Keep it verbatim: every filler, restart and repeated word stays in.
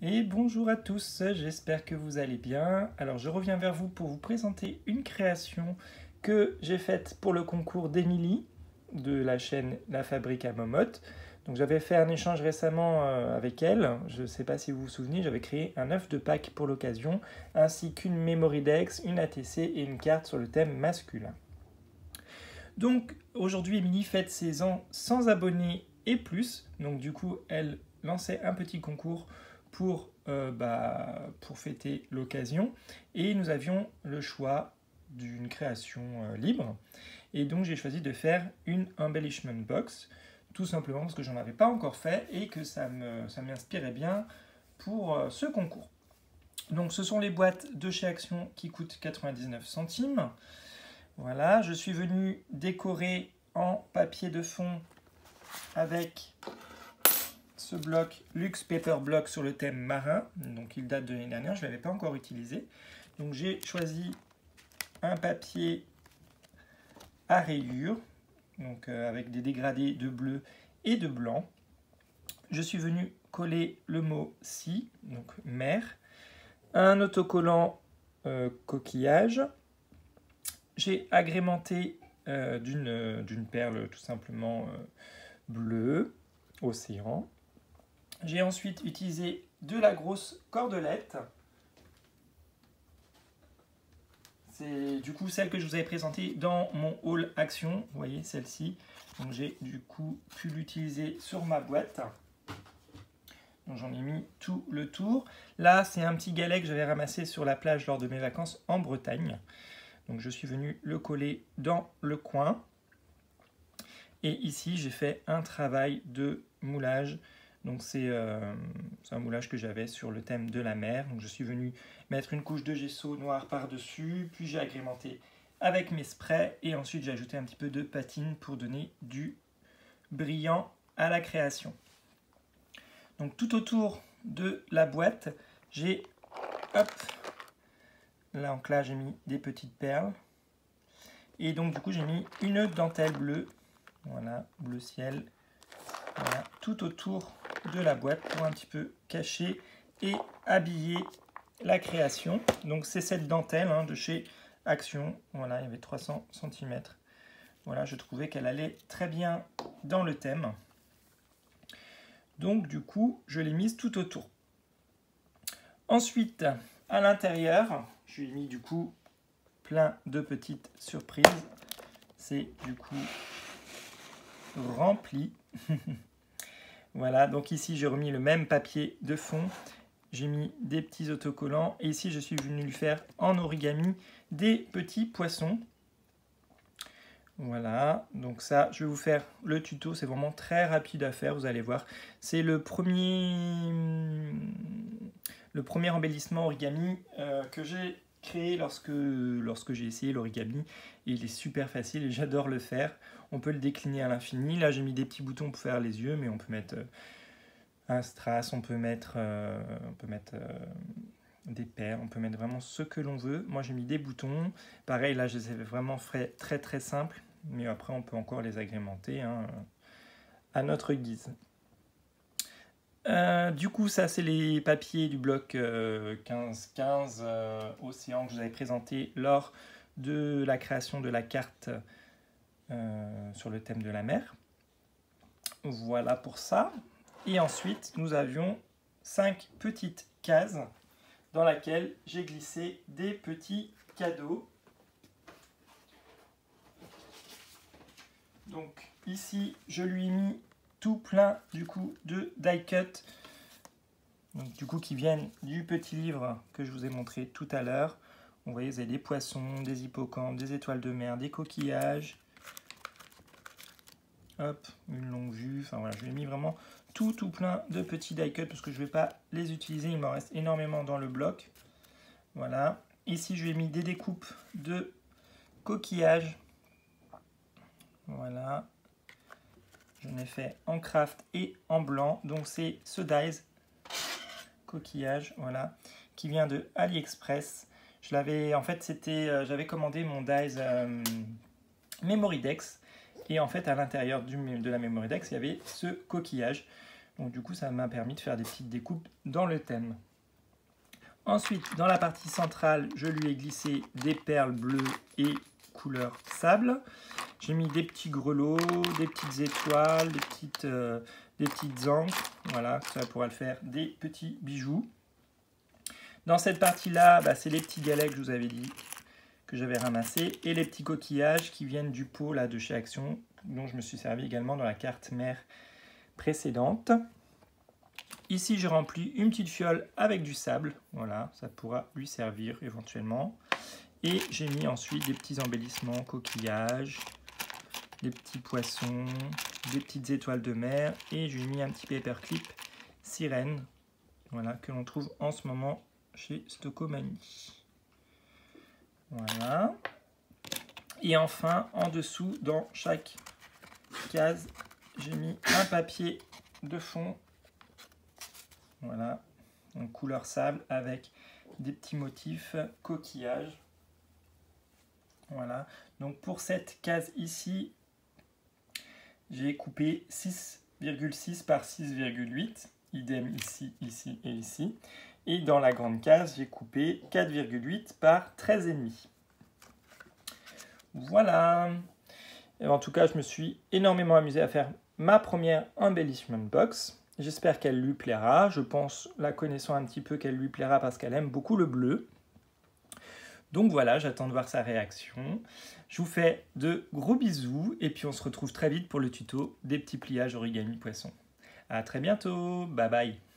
Et bonjour à tous, j'espère que vous allez bien. Alors je reviens vers vous pour vous présenter une création que j'ai faite pour le concours d'Émilie de la chaîne La Fabrique à Momotte. Donc j'avais fait un échange récemment avec elle, je ne sais pas si vous vous souvenez, j'avais créé un œuf de Pâques pour l'occasion, ainsi qu'une Memory Dex, une A T C et une carte sur le thème masculin. Donc aujourd'hui Émilie fête ses ans sans abonnés et plus, donc du coup elle lançait un petit concours pour, euh, bah, pour fêter l'occasion et nous avions le choix d'une création euh, libre et donc j'ai choisi de faire une embellishment box tout simplement parce que j'en avais pas encore fait et que ça me, ça m'inspirait bien pour euh, ce concours. Donc ce sont les boîtes de chez Action qui coûtent quatre-vingt-dix-neuf centimes. Voilà, je suis venu décorer en papier de fond avec ce bloc Luxe Paper Block sur le thème marin. Donc il date de l'année dernière, je ne l'avais pas encore utilisé. Donc j'ai choisi un papier à rayures, donc euh, avec des dégradés de bleu et de blanc. Je suis venu coller le mot si, donc mer, un autocollant euh, coquillage. J'ai agrémenté euh, d'une euh, d'une perle tout simplement euh, bleue, océan. J'ai ensuite utilisé de la grosse cordelette. C'est du coup celle que je vous avais présentée dans mon haul Action. Vous voyez celle-ci. Donc j'ai du coup pu l'utiliser sur ma boîte. Donc j'en ai mis tout le tour. Là c'est un petit galet que j'avais ramassé sur la plage lors de mes vacances en Bretagne. Donc je suis venu le coller dans le coin. Et ici j'ai fait un travail de moulage. Donc c'est euh, un moulage que j'avais sur le thème de la mer. Donc je suis venu mettre une couche de gesso noir par-dessus, puis j'ai agrémenté avec mes sprays et ensuite j'ai ajouté un petit peu de patine pour donner du brillant à la création. Donc tout autour de la boîte, j'ai hop, là en là j'ai mis des petites perles et donc du coup j'ai mis une dentelle bleue, voilà, bleu ciel, voilà, tout autour de la boîte pour un petit peu cacher et habiller la création. Donc c'est cette dentelle hein, de chez Action, voilà, il y avait trois cents centimètres. Voilà, je trouvais qu'elle allait très bien dans le thème. Donc du coup, je l'ai mise tout autour. Ensuite, à l'intérieur, je lui ai mis du coup plein de petites surprises. C'est du coup rempli. Voilà, donc ici j'ai remis le même papier de fond, j'ai mis des petits autocollants et ici je suis venu lui faire en origami des petits poissons. Voilà, donc ça je vais vous faire le tuto, c'est vraiment très rapide à faire, vous allez voir. C'est le premier, le premier embellissement origami euh, que j'ai créé lorsque, lorsque j'ai essayé l'origami. Il est super facile et j'adore le faire. On peut le décliner à l'infini. Là, j'ai mis des petits boutons pour faire les yeux, mais on peut mettre un strass, on peut mettre, euh, on peut mettre euh, des perles, on peut mettre vraiment ce que l'on veut. Moi, j'ai mis des boutons. Pareil, là, je les ai vraiment fait très très simple, mais après, on peut encore les agrémenter hein, à notre guise. Euh, du coup, ça, c'est les papiers du bloc euh, quinze quinze euh, Océan que je vous avais présenté lors de la création de la carte euh, sur le thème de la mer. Voilà pour ça. Et ensuite, nous avions cinq petites cases dans lesquelles j'ai glissé des petits cadeaux. Donc ici, je lui ai mis tout plein du coup de die cut, donc du coup qui viennent du petit livre que je vous ai montré tout à l'heure. Vous voyez, vous avez des poissons, des hippocampes, des étoiles de mer, des coquillages. Hop, une longue vue. Enfin voilà, je lui ai mis vraiment tout tout plein de petits die cut parce que je ne vais pas les utiliser. Il m'en reste énormément dans le bloc. Voilà. Ici, je lui ai mis des découpes de coquillages. Voilà. Je l'ai fait en craft et en blanc. Donc c'est ce dies coquillage, voilà, qui vient de AliExpress. Je l'avais, en fait, c'était, euh, j'avais commandé mon dies euh, Memory Dex et en fait à l'intérieur de la Memory Dex il y avait ce coquillage. Donc du coup, ça m'a permis de faire des petites découpes dans le thème. Ensuite, dans la partie centrale, je lui ai glissé des perles bleues et couleur sable. J'ai mis des petits grelots, des petites étoiles, des petites, euh, des petites ancres. Voilà, ça pourra le faire des petits bijoux. Dans cette partie-là, bah, c'est les petits galets que je vous avais dit que j'avais ramassés et les petits coquillages qui viennent du pot là, de chez Action, dont je me suis servi également dans la carte mère précédente. Ici, j'ai rempli une petite fiole avec du sable. Voilà, ça pourra lui servir éventuellement. Et j'ai mis ensuite des petits embellissements, coquillages, des petits poissons, des petites étoiles de mer. Et j'ai mis un petit paperclip sirène, voilà, que l'on trouve en ce moment chez Stocomanie. Voilà. Et enfin, en dessous, dans chaque case, j'ai mis un papier de fond. Voilà, en couleur sable avec des petits motifs coquillages. Voilà, donc pour cette case ici, j'ai coupé six virgule six par six virgule huit, idem ici, ici et ici. Et dans la grande case, j'ai coupé quatre virgule huit par treize virgule cinq. Voilà. Et en tout cas, je me suis énormément amusé à faire ma première embellishment box. J'espère qu'elle lui plaira. Je pense, la connaissant un petit peu, qu'elle lui plaira parce qu'elle aime beaucoup le bleu. Donc voilà, j'attends de voir sa réaction. Je vous fais de gros bisous et puis on se retrouve très vite pour le tuto des petits pliages origami poisson. À très bientôt, bye bye.